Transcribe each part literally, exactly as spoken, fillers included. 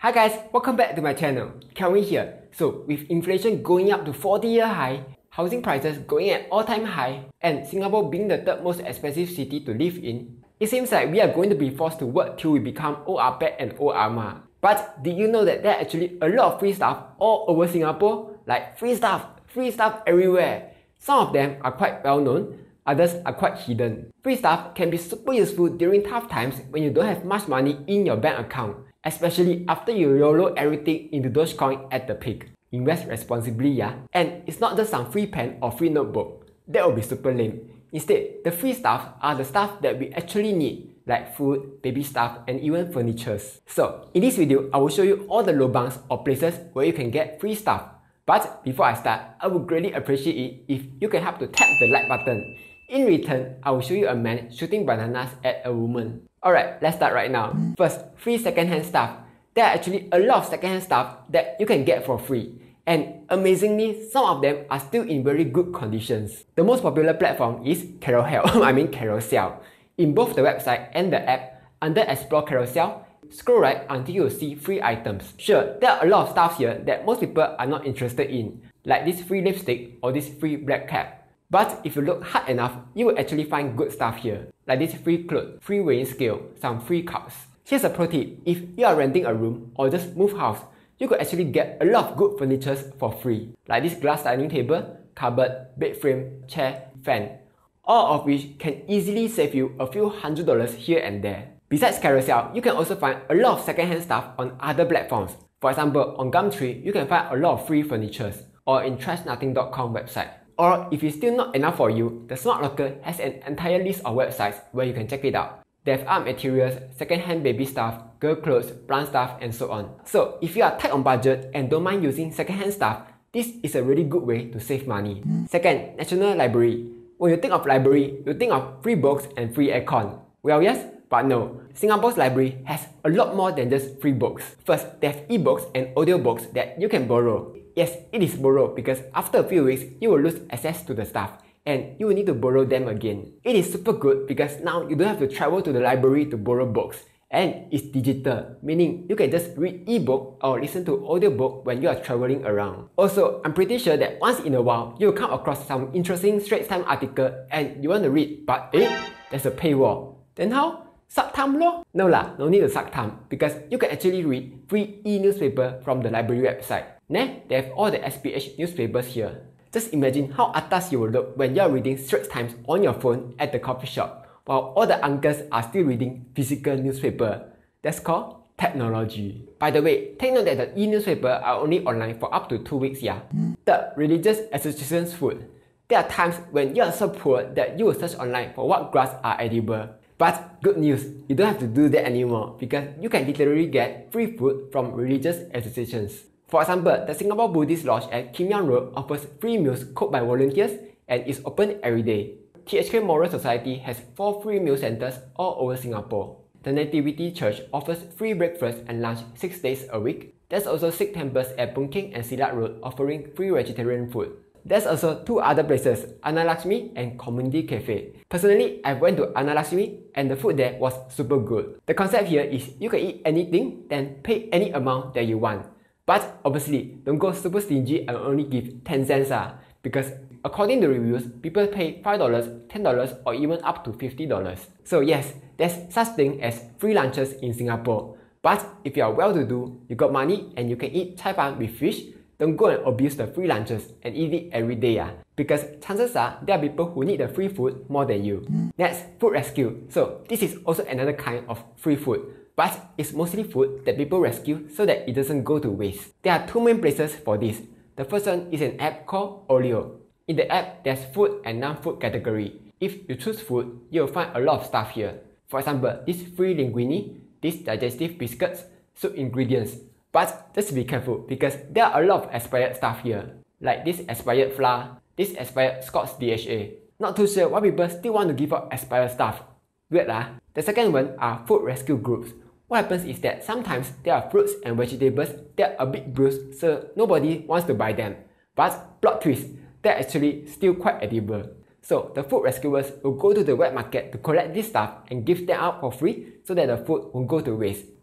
Hi guys, welcome back to my channel. Kelvin here. So with inflation going up to forty year high, housing prices going at all-time high, and Singapore being the third most expensive city to live in, it seems like we are going to be forced to work till we become old ah pek and old ah ma. But did you know that there are actually a lot of free stuff all over Singapore? Like free stuff, free stuff everywhere. Some of them are quite well known, others are quite hidden. Free stuff can be super useful during tough times when you don't have much money in your bank account, especially after you YOLO everything into Dogecoin at the peak. Invest responsibly, yeah? And it's not just some free pen or free notebook. That would be super lame. Instead, the free stuff are the stuff that we actually need, like food, baby stuff, and even furnitures. So, in this video, I will show you all the lobangs or places where you can get free stuff. But before I start, I would greatly appreciate it if you can help to tap the like button. In return, I will show you a man shooting bananas at a woman. Alright, let's start right now. First, free secondhand stuff. There are actually a lot of secondhand stuff that you can get for free. And amazingly, some of them are still in very good conditions. The most popular platform is Carousell, I mean Carousell. In both the website and the app, under Explore Carousell, scroll right until you see free items. Sure, there are a lot of stuff here that most people are not interested in, like this free lipstick or this free black cap. But if you look hard enough, you will actually find good stuff here, like this free clothes, free weighing scale, some free cups. Here's a pro tip: if you are renting a room or just move house, you could actually get a lot of good furniture for free, like this glass dining table, cupboard, bed frame, chair, fan, all of which can easily save you a few hundred dollars here and there. Besides Carousell, you can also find a lot of secondhand stuff on other platforms. For example, on Gumtree, you can find a lot of free furniture, or in trash nothing dot com website. Or if it's still not enough for you, the Smart Locker has an entire list of websites where you can check it out. They have art materials, secondhand baby stuff, girl clothes, plant stuff, and so on. So if you are tight on budget and don't mind using secondhand stuff, this is a really good way to save money. Second, National Library. When you think of library, you think of free books and free aircon. Well, yes, but no. Singapore's library has a lot more than just free books. First, they have ebooks and audiobooks that you can borrow. Yes, it is borrow because after a few weeks, you will lose access to the stuff and you will need to borrow them again. It is super good because now you don't have to travel to the library to borrow books, and it's digital, meaning you can just read ebook or listen to audiobook when you are traveling around. Also, I'm pretty sure that once in a while, you will come across some interesting Straits Times article and you want to read, but eh, there's a paywall. Then how? Suck thumb lor? No lah, no need to suck thumb because you can actually read free e-newspaper from the library website. Nah, they have all the S P H newspapers here. Just imagine how atas you will look when you are reading Straits Times on your phone at the coffee shop, while all the uncles are still reading physical newspaper. That's called technology. By the way, take note that the e-newspaper are only online for up to two weeks, yeah. The Religious Association's food. There are times when you are so poor that you will search online for what grass are edible. But good news, you don't have to do that anymore because you can literally get free food from religious associations. For example, the Singapore Buddhist Lodge at Kim Yam Road offers free meals cooked by volunteers and is open every day. T H K Moral Society has four free meal centers all over Singapore. The Nativity Church offers free breakfast and lunch six days a week. There's also Sikh temples at Boon Keng and Silat Road offering free vegetarian food. There's also two other places, Annalakshmi and Community Cafe. Personally, I went to Annalakshmi and the food there was super good. The concept here is you can eat anything, then pay any amount that you want. But obviously, don't go super stingy and only give ten cents ah, because according to reviews, people pay five dollars, ten dollars or even up to fifty dollars. So yes, there's such thing as free lunches in Singapore. But if you are well-to-do, you got money and you can eat cai fan with fish, don't go and abuse the free lunches and eat it every day ah, because chances are there are people who need the free food more than you. Next, food rescue. So this is also another kind of free food, but it's mostly food that people rescue so that it doesn't go to waste. There are two main places for this. The first one is an app called Olio. In the app, there's food and non-food category. If you choose food, you'll find a lot of stuff here. For example, this free linguine, this digestive biscuits, soup ingredients. But just be careful because there are a lot of expired stuff here, like this expired flour, this expired Scott's D H A. Not too sure why people still want to give out expired stuff. Weird lah. The second one are food rescue groups. What happens is that sometimes there are fruits and vegetables that are a bit bruised, so nobody wants to buy them. But plot twist, they're actually still quite edible. So the food rescuers will go to the wet market to collect this stuff and give them out for free so that the food won't go to waste.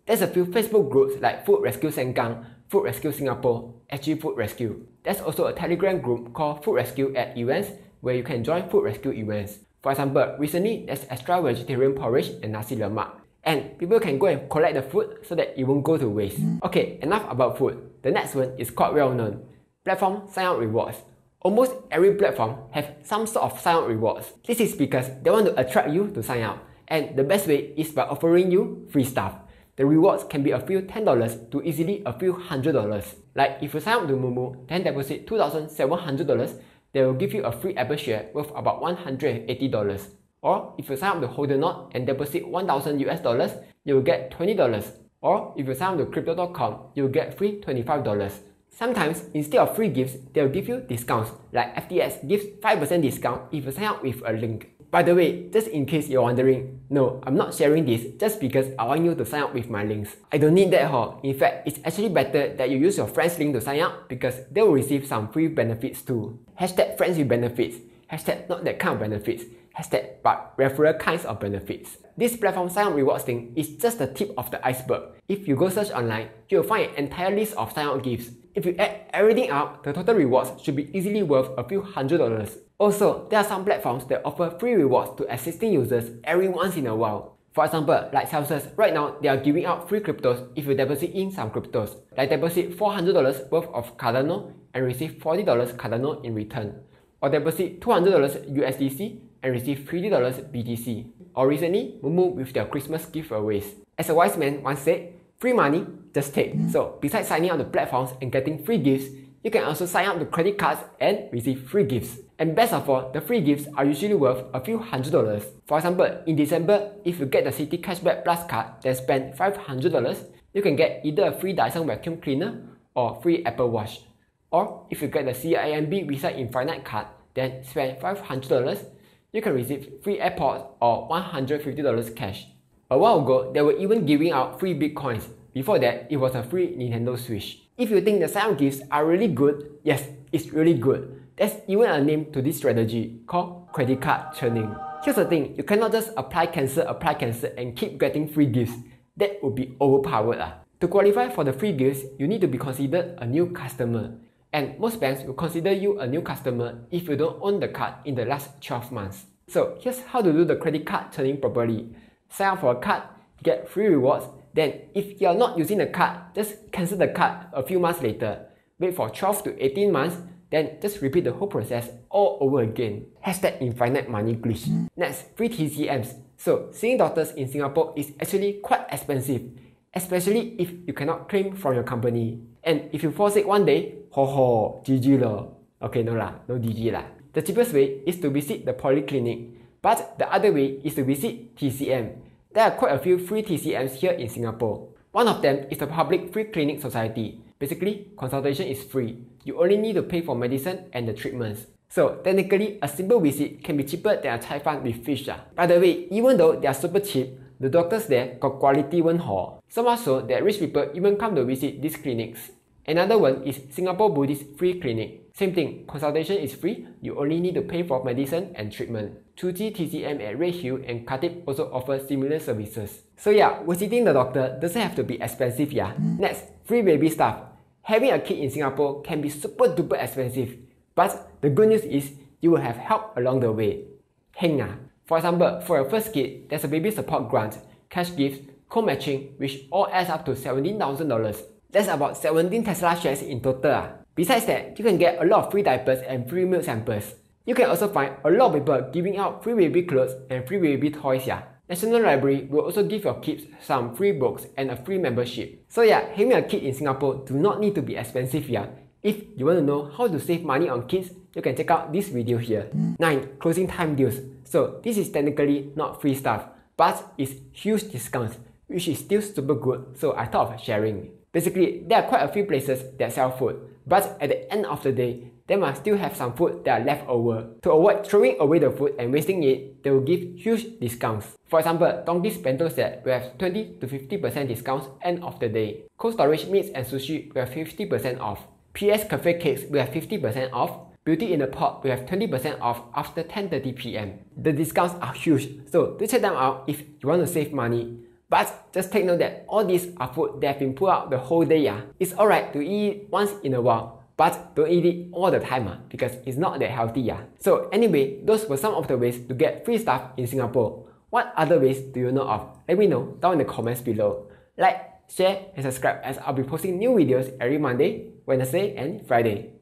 There's a few Facebook groups like Food Rescue Sengkang, Food Rescue Singapore, S G Food Rescue. There's also a Telegram group called Food Rescue at Events where you can join food rescue events. For example, recently there's extra vegetarian porridge and nasi lemak. And people can go and collect the food so that it won't go to waste. Okay, enough about food. The next one is quite well known. Platform sign up rewards. Almost every platform have some sort of sign up rewards. This is because they want to attract you to sign up. And the best way is by offering you free stuff. The rewards can be a few ten dollars to easily a few hundred dollars. Like if you sign up to Moomoo, then deposit two thousand seven hundred dollars, they will give you a free Apple share worth about one hundred eighty dollars. Or if you sign up to Hodernot and deposit one thousand US dollars, you will get twenty dollars. Or if you sign up to Crypto dot com, you will get free twenty-five dollars. Sometimes, instead of free gifts, they will give you discounts, like F T X gives five percent discount if you sign up with a link. By the way, just in case you're wondering, no, I'm not sharing this just because I want you to sign up with my links. I don't need that huh? In fact, it's actually better that you use your friend's link to sign up because they will receive some free benefits too. Hashtag friends with benefits. Hashtag not that kind of benefits. Hashtag but referral kinds of benefits. This platform sign up rewards thing is just the tip of the iceberg. If you go search online, you'll find an entire list of sign up gifts. If you add everything up, the total rewards should be easily worth a few hundred dollars. Also, there are some platforms that offer free rewards to existing users every once in a while. For example, like Celsius, right now they are giving out free cryptos if you deposit in some cryptos. Like deposit four hundred dollars worth of Cardano and receive forty dollars Cardano in return. Or deposit two hundred dollars U S D C and receive fifty dollars B T C. Or recently, Moomoo with their Christmas giveaways. As a wise man once said, free money, just take. So besides signing up to platforms and getting free gifts, you can also sign up to credit cards and receive free gifts. And best of all, the free gifts are usually worth a few hundred dollars. For example, in December, if you get the Citi Cashback Plus card then spend five hundred dollars, you can get either a free Dyson vacuum cleaner or free Apple Watch. Or if you get the C I M B Visa Infinite card, then spend five hundred dollars, you can receive free AirPods or one hundred fifty dollars cash. A while ago, they were even giving out free Bitcoins. Before that, it was a free Nintendo Switch. If you think the sign-up gifts are really good, yes, it's really good. There's even a name to this strategy called credit card churning. Here's the thing, you cannot just apply cancel, apply cancel and keep getting free gifts. That would be overpowered. Uh. To qualify for the free gifts, you need to be considered a new customer. And most banks will consider you a new customer if you don't own the card in the last twelve months. So here's how to do the credit card churning properly. Sign up for a card, get free rewards, then if you are not using the card, just cancel the card a few months later. Wait for twelve to eighteen months, then just repeat the whole process all over again. Hashtag infinite money glitch. Next, free T C Ms. So seeing doctors in Singapore is actually quite expensive, especially if you cannot claim from your company. And if you fall sick one day, ho ho, G G lo. Okay, no lah, no G G lah. The cheapest way is to visit the polyclinic, but the other way is to visit T C M. There are quite a few free T C Ms here in Singapore. One of them is the Public Free Clinic Society. Basically, consultation is free. You only need to pay for medicine and the treatments. So technically, a simple visit can be cheaper than a chai fan with fish. Ah. By the way, even though they are super cheap, the doctors there got quality one hor. So much so that rich people even come to visit these clinics. Another one is Singapore Buddhist Free Clinic. Same thing, consultation is free, you only need to pay for medicine and treatment. Chuji T C M at Redhill and Khatib also offer similar services. So yeah, visiting the doctor doesn't have to be expensive yeah. Next, free baby stuff. Having a kid in Singapore can be super duper expensive. But the good news is, you will have help along the way. Heng ah. For example, for your first kid, there's a baby support grant, cash gifts, co-matching, which all adds up to seventeen thousand dollars. That's about seventeen Tesla shares in total. Ah. Besides that, you can get a lot of free diapers and free milk samples. You can also find a lot of people giving out free baby clothes and free baby toys. Yeah. National Library will also give your kids some free books and a free membership. So yeah, having a kid in Singapore do not need to be expensive. Yeah. If you want to know how to save money on kids, you can check out this video here. nine. Closing time deals. So this is technically not free stuff, but it's huge discounts, which is still super good, so I thought of sharing. Basically, there are quite a few places that sell food, but at the end of the day, they must still have some food that are left over. To avoid throwing away the food and wasting it, they will give huge discounts. For example, Donki's bento set will have twenty to fifty percent discounts end of the day. Cold Storage meats and sushi will have fifty percent off. P S Cafe cakes will have fifty percent off. Beauty in the Pot will have twenty percent off after ten thirty p m The discounts are huge, so do check them out if you want to save money. But just take note that all these are food that have been put out the whole day. Yeah. It's alright to eat once in a while, but don't eat it all the time uh, because it's not that healthy. Yeah. So anyway, those were some of the ways to get free stuff in Singapore. What other ways do you know of? Let me know down in the comments below. Like, share and subscribe as I'll be posting new videos every Monday, Wednesday and Friday.